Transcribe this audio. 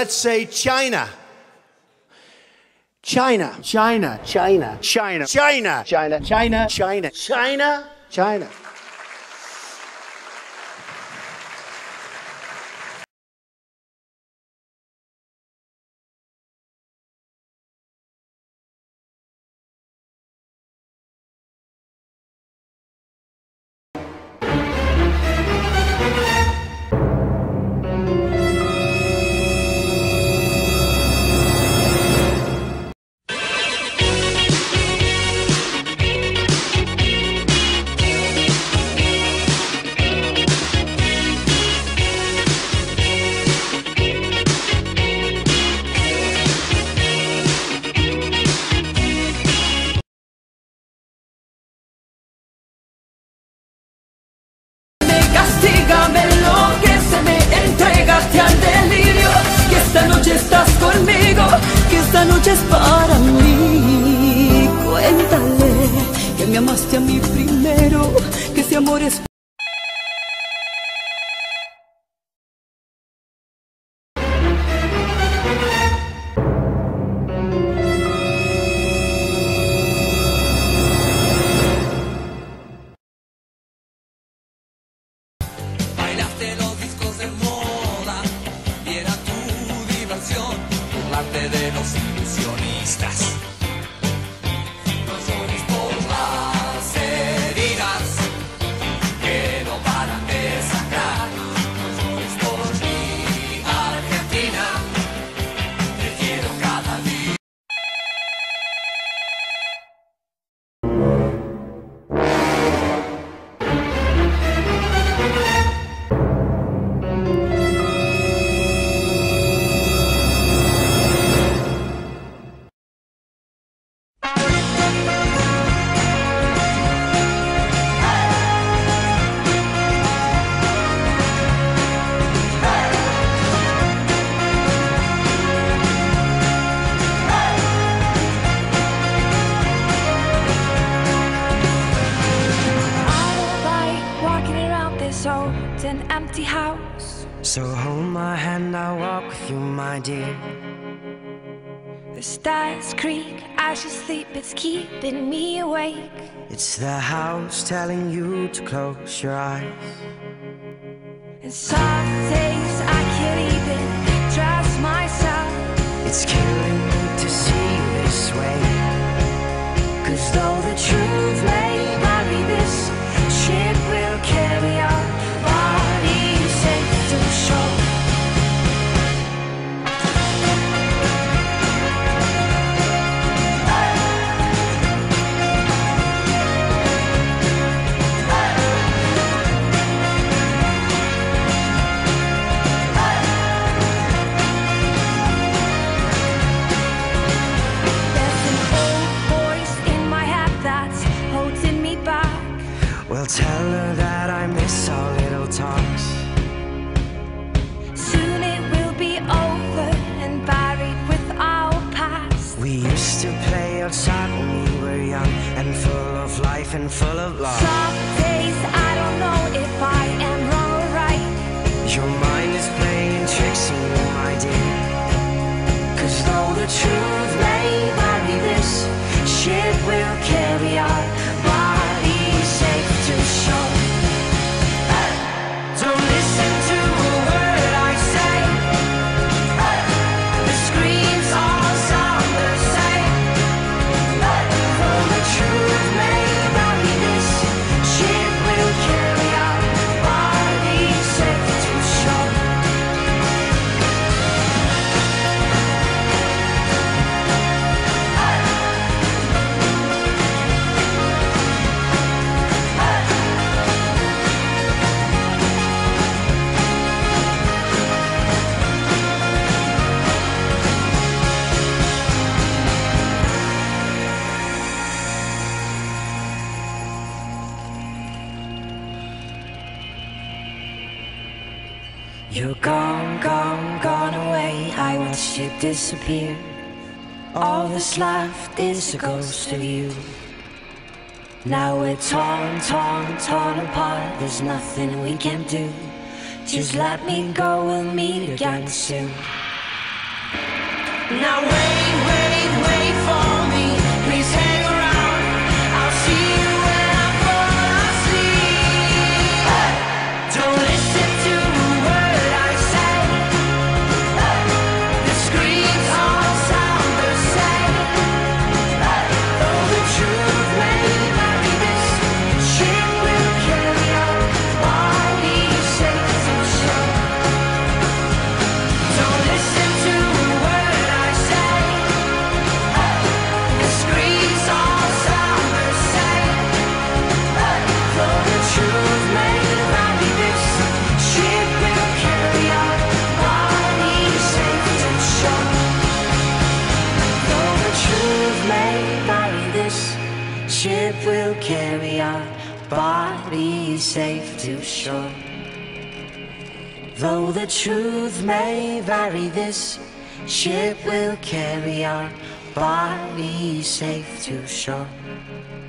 let's say China. China. China. China. China. China. China. China. China. China. China. Castígame lo que se me entregaste al delirio, que esta noche estás conmigo, que esta noche es para mí. Cuéntale que me amaste a mí primero, que ese amor es de los ilusionistas. No llores por las heridas que no paran de sangrar. No llores por mi Argentina, te quiero cada día. An empty house. So hold my hand, I'll walk with you, my dear. The stars creak as you sleep, it's keeping me awake. It's the house telling you to close your eyes. And some days I can't even trust myself. It's killing me to see you this way. 'Cause though the truth may vary, this ship will carry our bodies safe to shore. Well, tell her that I miss our little talks. Soon it will be over and buried with our past. We used to play outside when we were young and full of life and full of love. Some days I don't know if I am wrong or right. Your mind is playing tricks on you, my dear. 'Cause though the truth may vary, this ship will carry our bodies safe to shore. Don't listen to a word I say. The screams all sound the same. Though the truth may vary, this ship will carry our bodies safe to shore. You're gone, gone, gone away. I watched you disappear. All that's left is a ghost of you. Now we're torn, torn, torn apart. There's nothing we can do. Just let me go, we'll meet again soon. Now wait, wait, wait for me. Please hang around. I'll see you when I fall asleep. Don't listen to a word I say. The screams all sound the same. Though the truth may vary, this ship will carry our bodies safe to shore. Don't listen to a word I say. The screams all sound the same. Though the truth may vary, this ship will carry our bodies safe to shore. Though the truth may vary, this ship will carry our bodies safe to shore. Though the truth may vary, this ship will carry our bodies safe to shore.